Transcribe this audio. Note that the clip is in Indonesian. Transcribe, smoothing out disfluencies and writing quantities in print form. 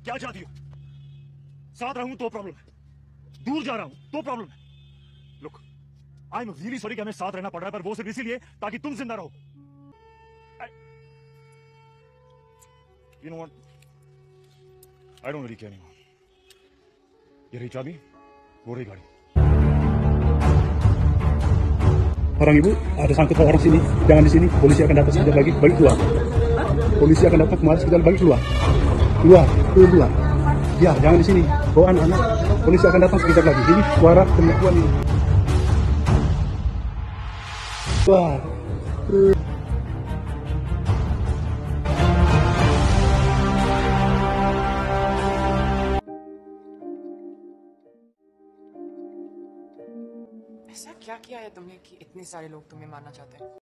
क्या चाहती हो? साथ रहूं तो प्रॉब्लम है, दूर जा रहा हूं तो प्रॉब्लम है। Look, I am really sorry कि हमें साथ रहना पड़ रहा है, पर वो सिर्फ इसीलिए ताकि तुम जिंदा रहो। You know what, I don't really care anymore. ये रही चाबी, वो रही गाड़ी। Orang ibu ada sangkut orang sini, jangan di sini. Polisi akan datang sekejap lagi, balik keluar. Polisi akan datang kemarin sekejap, balik keluar. Keluar. Ya, jangan di sini. Bawa anak-anak. Polisi akan datang sekejap lagi. Ini suara penipuan ini. Keluar. ऐसा क्या किया है तुमने कि इतने सारे लोग तुम्हें मारना चाहते हैं?